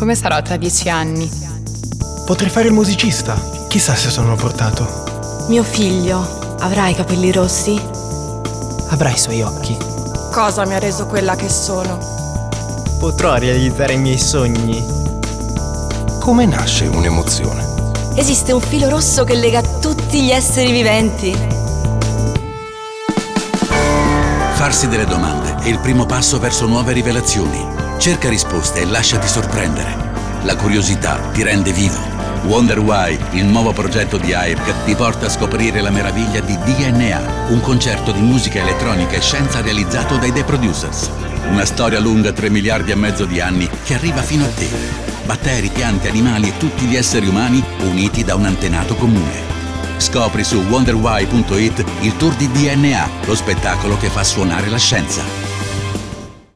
Come sarò tra 10 anni? Potrei fare il musicista. Chissà se sono portato. Mio figlio avrà i capelli rossi? Avrà i suoi occhi. Cosa mi ha reso quella che sono? Potrò realizzare i miei sogni. Come nasce un'emozione? Esiste un filo rosso che lega tutti gli esseri viventi. Farsi delle domande è il primo passo verso nuove rivelazioni. Cerca risposte e lasciati sorprendere. La curiosità ti rende vivo. Wonder Why, il nuovo progetto di AIRC, ti porta a scoprire la meraviglia di DNA, un concerto di musica elettronica e scienza realizzato dai The Producers. Una storia lunga 3 miliardi e mezzo di anni che arriva fino a te. Batteri, piante, animali e tutti gli esseri umani uniti da un antenato comune. Scopri su wonderwhy.it il tour di DNA, lo spettacolo che fa suonare la scienza.